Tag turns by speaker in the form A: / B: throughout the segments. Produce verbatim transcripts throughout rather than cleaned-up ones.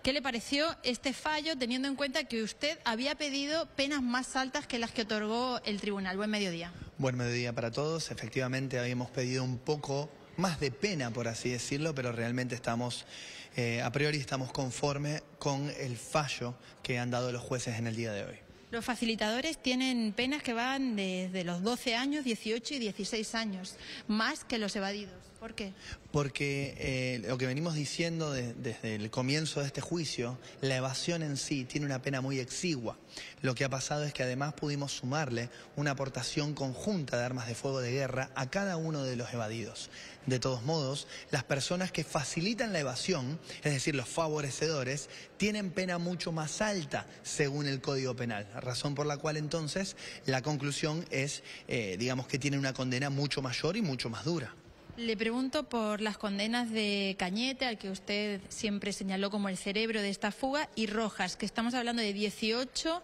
A: ¿Qué le pareció este fallo, teniendo en cuenta que usted había pedido penas más altas que las que otorgó el tribunal? Buen mediodía.
B: Buen mediodía para todos. Efectivamente habíamos pedido un poco más de pena, por así decirlo, pero realmente estamos, eh, a priori estamos conformes con el fallo que han dado los jueces en el día de hoy.
A: Los facilitadores tienen penas que van desde los doce años, dieciocho y dieciséis años, más que los evadidos. ¿Por qué?
B: Porque eh, lo que venimos diciendo de, desde el comienzo de este juicio, la evasión en sí tiene una pena muy exigua. Lo que ha pasado es que además pudimos sumarle una aportación conjunta de armas de fuego de guerra a cada uno de los evadidos. De todos modos, las personas que facilitan la evasión, es decir, los favorecedores, tienen pena mucho más alta según el Código Penal, razón por la cual entonces la conclusión es, eh, digamos que tienen una condena mucho mayor y mucho más dura.
A: Le pregunto por las condenas de Cañete, al que usted siempre señaló como el cerebro de esta fuga, y Rojas, que estamos hablando de dieciocho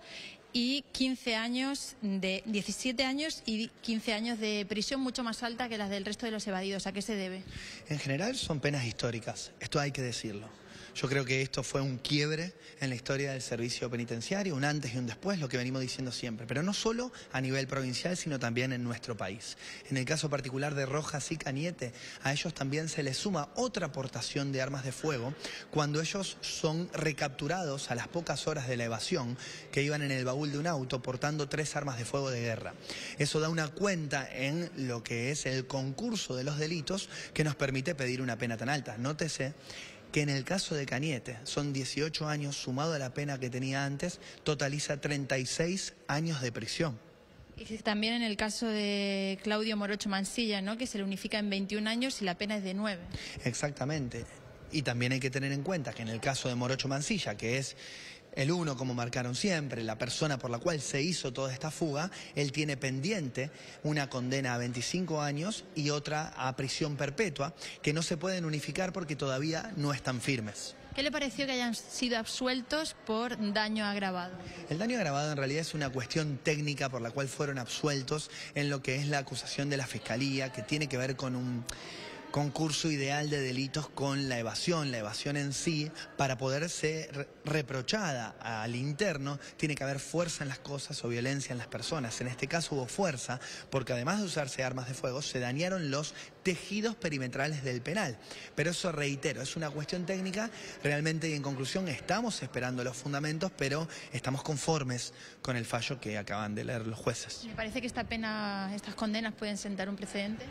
A: y quince años, de diecisiete años y quince años de prisión, mucho más alta que las del resto de los evadidos. ¿A qué se debe?
B: En general son penas históricas, esto hay que decirlo. Yo creo que esto fue un quiebre en la historia del servicio penitenciario, un antes y un después, lo que venimos diciendo siempre, pero no solo a nivel provincial, sino también en nuestro país. En el caso particular de Rojas y Cañete, a ellos también se les suma otra aportación de armas de fuego cuando ellos son recapturados a las pocas horas de la evasión, que iban en el baúl de un auto portando tres armas de fuego de guerra. Eso da una cuenta en lo que es el concurso de los delitos que nos permite pedir una pena tan alta. Nótese que en el caso de Cañete son dieciocho años, sumado a la pena que tenía antes, totaliza treinta y seis años de prisión.
A: Y también en el caso de Claudio Morocho Mansilla, ¿no?, que se le unifica en veintiún años y la pena es de nueve.
B: Exactamente. Y también hay que tener en cuenta que en el caso de Morocho Mansilla, que es el uno, como marcaron siempre, la persona por la cual se hizo toda esta fuga, él tiene pendiente una condena a veinticinco años y otra a prisión perpetua, que no se pueden unificar porque todavía no están firmes.
A: ¿Qué le pareció que hayan sido absueltos por daño agravado?
B: El daño agravado en realidad es una cuestión técnica por la cual fueron absueltos en lo que es la acusación de la Fiscalía, que tiene que ver con un concurso ideal de delitos con la evasión. La evasión en sí, para poder ser reprochada al interno, tiene que haber fuerza en las cosas o violencia en las personas. En este caso hubo fuerza porque además de usarse armas de fuego, se dañaron los tejidos perimetrales del penal. Pero eso, reitero, es una cuestión técnica. Realmente, y en conclusión, estamos esperando los fundamentos, pero estamos conformes con el fallo que acaban de leer los jueces.
A: ¿Me parece que esta pena, estas condenas pueden sentar un precedente?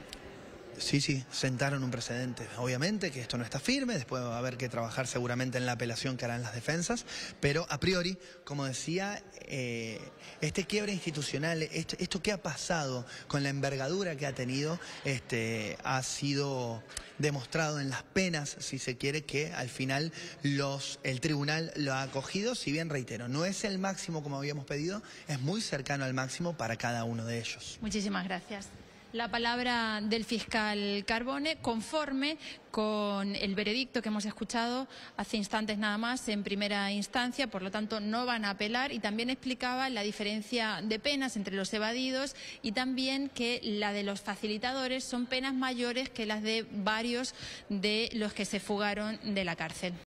B: Sí, sí, sentaron un precedente. Obviamente que esto no está firme, después va a haber que trabajar seguramente en la apelación que harán las defensas, pero a priori, como decía, eh, este quiebre institucional, esto, esto que ha pasado con la envergadura que ha tenido, este, ha sido demostrado en las penas, si se quiere, que al final los, el tribunal lo ha acogido, si bien, reitero, no es el máximo como habíamos pedido, es muy cercano al máximo para cada uno de ellos.
A: Muchísimas gracias. La palabra del fiscal Carbone, conforme con el veredicto que hemos escuchado hace instantes nada más en primera instancia, por lo tanto no van a apelar, y también explicaba la diferencia de penas entre los evadidos y también que la de los facilitadores son penas mayores que las de varios de los que se fugaron de la cárcel.